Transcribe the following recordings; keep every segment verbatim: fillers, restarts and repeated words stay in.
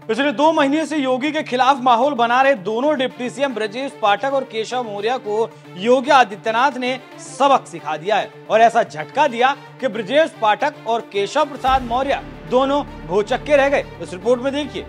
पिछले दो महीने से योगी के खिलाफ माहौल बना रहे दोनों डिप्टी सीएम ब्रजेश पाठक और केशव मौर्य को योगी आदित्यनाथ ने सबक सिखा दिया है और ऐसा झटका दिया कि ब्रजेश पाठक और केशव प्रसाद मौर्य दोनों भौचक्के रह गए। इस रिपोर्ट में देखिए।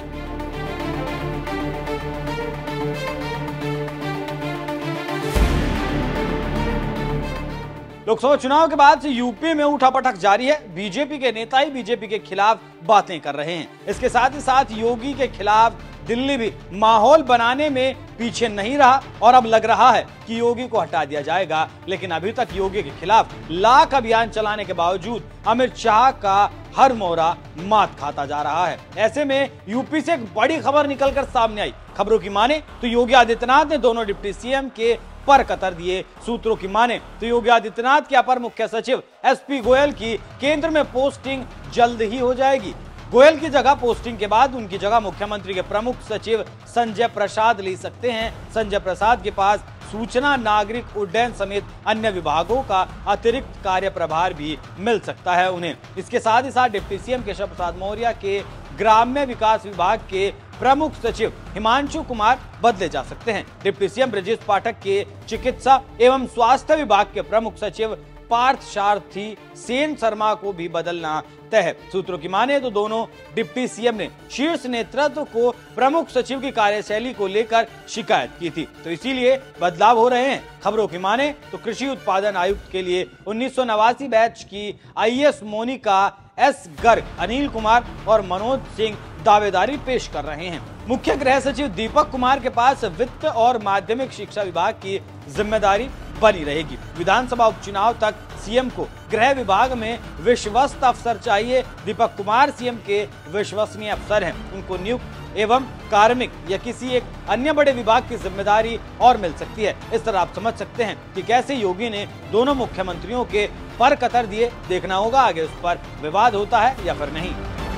लोकसभा चुनाव के बाद से यूपी में उठापटक जारी है। बीजेपी के नेता ही बीजेपी के खिलाफ बातें कर रहे हैं। इसके साथ ही साथ योगी के खिलाफ दिल्ली भी माहौल बनाने में पीछे नहीं रहा और अब लग रहा है कि योगी को हटा दिया जाएगा। लेकिन अभी तक योगी के खिलाफ लाख अभियान चलाने के बावजूद अमित शाह का हर मोहरा मात खाता जा रहा है। ऐसे में यूपी से एक बड़ी खबर निकलकर सामने आई। खबरों की माने तो योगी आदित्यनाथ ने दोनों डिप्टी सीएम के पर कतर दिए। सूत्रों की माने तो योगी आदित्यनाथ के अपर मुख्य सचिव एसपी गोयल की केंद्र में पोस्टिंग जल्द ही हो जाएगी। गोयल की जगह पोस्टिंग के बाद उनकी जगह मुख्यमंत्री के प्रमुख सचिव संजय प्रसाद ले सकते हैं। संजय प्रसाद के पास सूचना, नागरिक उड्डयन समेत अन्य विभागों का अतिरिक्त कार्य प्रभार भी मिल सकता है उन्हें। इसके साथ ही साथ डिप्टी सीएम केशव प्रसाद मौर्य के ग्राम्य विकास विभाग के प्रमुख सचिव हिमांशु कुमार बदले जा सकते हैं। डिप्टी सीएम ब्रजेश पाठक के चिकित्सा एवं स्वास्थ्य विभाग के प्रमुख सचिव पार्थ सारथी सेन शर्मा को भी बदलना तय है। सूत्रों की माने तो दोनों डिप्टी सीएम ने शीर्ष नेतृत्व को प्रमुख सचिव की कार्यशैली को लेकर शिकायत की थी, तो इसीलिए बदलाव हो रहे हैं। खबरों की माने तो कृषि उत्पादन आयुक्त के लिए उन्नीस सौ नवासी बैच की आईएएस मोनिका एस गर्ग, अनिल कुमार और मनोज सिंह दावेदारी पेश कर रहे हैं। मुख्य गृह सचिव दीपक कुमार के पास वित्त और माध्यमिक शिक्षा विभाग की जिम्मेदारी बनी रहेगी। विधानसभा उपचुनाव तक सीएम को गृह विभाग में विश्वस्त अफसर चाहिए। दीपक कुमार सीएम के विश्वसनीय अफसर हैं। उनको नियुक्त एवं कार्मिक या किसी एक अन्य बड़े विभाग की जिम्मेदारी और मिल सकती है। इस तरह आप समझ सकते हैं कि कैसे योगी ने दोनों मुख्यमंत्रियों के पर कतर दिए। देखना होगा आगे उस पर विवाद होता है या फिर नहीं।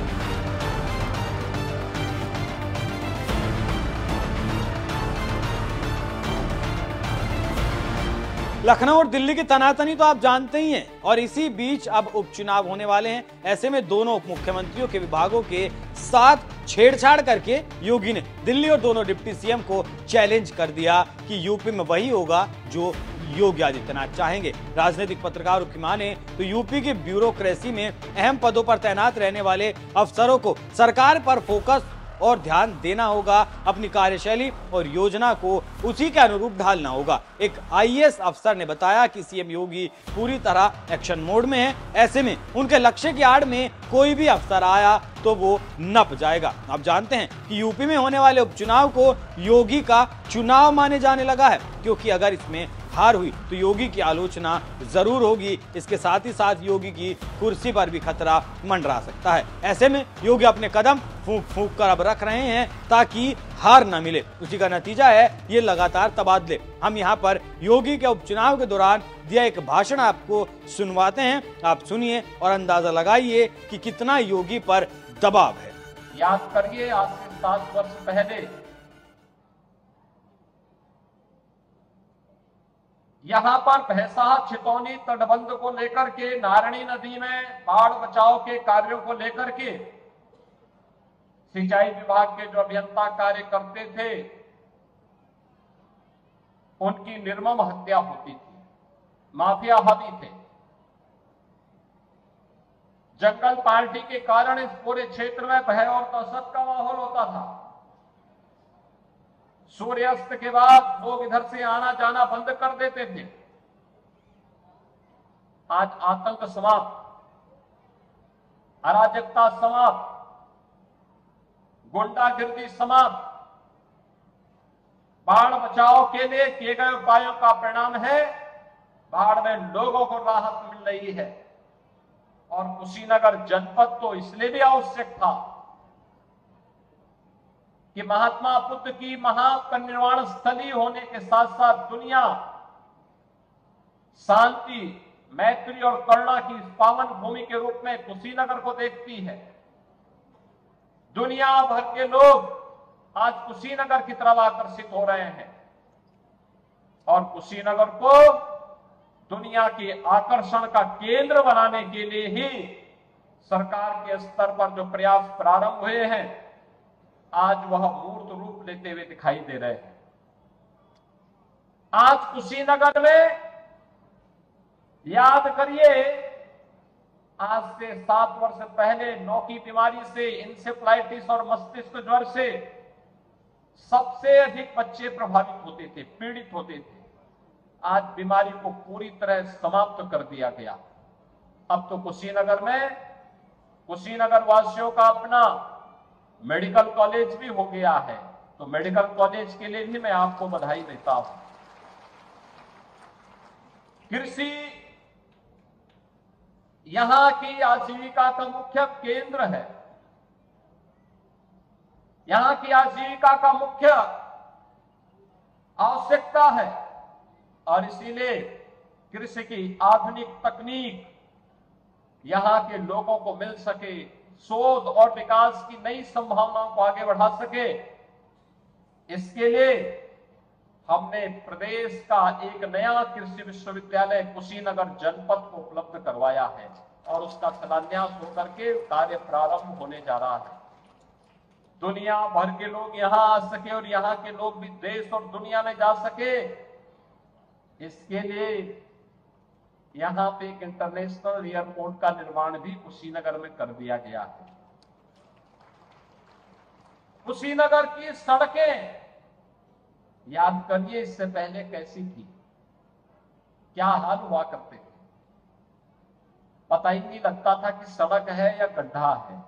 लखनऊ और दिल्ली की तनातनी तो आप जानते ही हैं और इसी बीच अब उपचुनाव होने वाले हैं। ऐसे में दोनों उप मुख्यमंत्रियों के विभागों के साथ छेड़छाड़ करके योगी ने दिल्ली और दोनों डिप्टी सीएम को चैलेंज कर दिया कि यूपी में वही होगा जो योगी आदित्यनाथ चाहेंगे। राजनीतिक पत्रकारों की माने तो यूपी की ब्यूरोक्रेसी में अहम पदों पर तैनात रहने वाले अफसरों को सरकार पर फोकस और ध्यान देना होगा। अपनी कार्यशैली और योजना को उसी के अनुरूप ढालना होगा। एक आईएएस अफसर ने बताया कि सीएम योगी पूरी तरह एक्शन मोड में है। ऐसे में उनके लक्ष्य की आड़ में कोई भी अफसर आया तो वो नप जाएगा। आप जानते हैं कि यूपी में होने वाले उपचुनाव को योगी का चुनाव माने जाने लगा है, क्योंकि अगर इसमें हार हुई तो योगी की आलोचना जरूर होगी। इसके साथ ही साथ योगी की कुर्सी पर भी खतरा मंडरा सकता है। ऐसे में योगी अपने कदम फूंक फूंक कर अब रख रहे हैं ताकि हार न मिले। उसी का नतीजा है ये लगातार तबादले। हम यहाँ पर योगी के उपचुनाव के दौरान दिया एक भाषण आपको सुनवाते हैं। आप सुनिए और अंदाजा लगाइए कि कितना योगी पर दबाव है। याद करिए, आज से सात वर्ष पहले यहाँ पर भैंसा छितौनी तटबंध को लेकर के, नारायणी नदी में बाढ़ बचाव के कार्यों को लेकर के सिंचाई विभाग के जो अभियंता कार्य करते थे उनकी निर्मम हत्या होती थी। माफिया हावी थे। जंगल पार्टी के कारण इस पूरे क्षेत्र में भय और दहशत का माहौल होता था। सूर्यास्त के बाद लोग इधर से आना जाना बंद कर देते थे। आज आतंक समाप्त, अराजकता समाप्त, गुंडागिर्दी समाप्त। बाढ़ बचाव के लिए किए गए उपायों का परिणाम है बाढ़ में लोगों को राहत मिल रही है। और कुशीनगर जनपद तो इसलिए भी आवश्यक था कि महात्मा बुद्ध की महापरिनिर्वाण स्थली होने के साथ साथ दुनिया शांति, मैत्री और करुणा की पावन भूमि के रूप में कुशीनगर को देखती है। दुनिया भर के लोग आज कुशीनगर की तरफ आकर्षित हो रहे हैं और कुशीनगर को दुनिया के आकर्षण का केंद्र बनाने के लिए ही सरकार के स्तर पर जो प्रयास प्रारंभ हुए हैं आज वह मूर्त रूप लेते हुए दिखाई दे रहे हैं। आज कुशीनगर में याद करिए, आज से सात वर्ष पहले नौ की बीमारी से, इंसेफ्लाइटिस और मस्तिष्क ज्वर से सबसे अधिक बच्चे प्रभावित होते थे, पीड़ित होते थे। आज बीमारी को पूरी तरह समाप्त कर दिया गया। अब तो कुशीनगर में कुशीनगर वासियों का अपना मेडिकल कॉलेज भी हो गया है। तो मेडिकल कॉलेज के लिए भी मैं आपको बधाई देता हूं। कृषि यहां की आजीविका का मुख्य केंद्र है, यहां की आजीविका का मुख्य आवश्यकता है, और इसीलिए कृषि की आधुनिक तकनीक यहां के लोगों को मिल सके, शोध और विकास की नई संभावनाओं को आगे बढ़ा सके, इसके लिए हमने प्रदेश का एक नया कृषि विश्वविद्यालय कुशीनगर जनपद को उपलब्ध करवाया है और उसका शिलान्यास होकर के कार्य प्रारंभ होने जा रहा है। दुनिया भर के लोग यहां आ सके और यहां के लोग भी देश और दुनिया में जा सके, इसके लिए यहां पे एक इंटरनेशनल एयरपोर्ट का निर्माण भी कुशीनगर में कर दिया गया है। कुशीनगर की सड़कें याद करिए, इससे पहले कैसी थी, क्या हाल हुआ करते थे। पता ही नहीं लगता था कि सड़क है या गड्ढा है,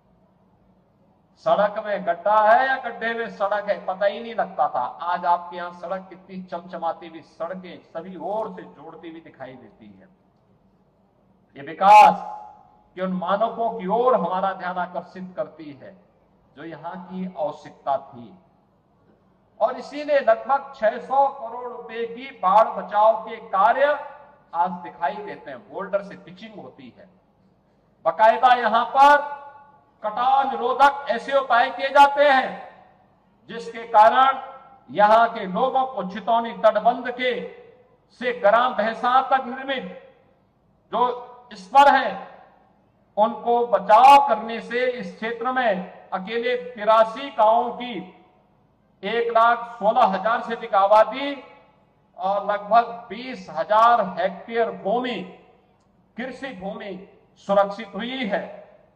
सड़क में गड्ढा है या गड्ढे में सड़क है, पता ही नहीं लगता था। आज आपके यहां सड़क कितनी चमचमाती हुई सड़कें सभी ओर से जोड़ती हुई दिखाई देती है। ये विकास के उन मानकों की ओर हमारा ध्यान आकर्षित करती है जो यहां की आवश्यकता थी, और इसीलिए लगभग छह सौ करोड़ रुपए की बाढ़ बचाव के कार्य आज दिखाई देते हैं। बोल्डर से पिचिंग होती है, बाकायदा यहां पर कटाव निरोधक ऐसे उपाय किए जाते हैं जिसके कारण यहां के लोगों को चितौनी तटबंध के से ग्राम भैंसा तक निर्मित जो स्पर है उनको बचाव करने से इस क्षेत्र में अकेले तिरासी गांवों की एक लाख सोलह हजार से अधिक आबादी और लगभग बीस हजार हेक्टेयर भूमि कृषि भूमि सुरक्षित हुई है,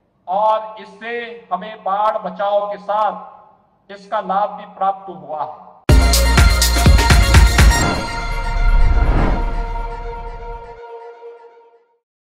और इससे हमें बाढ़ बचाव के साथ इसका लाभ भी प्राप्त हुआ है।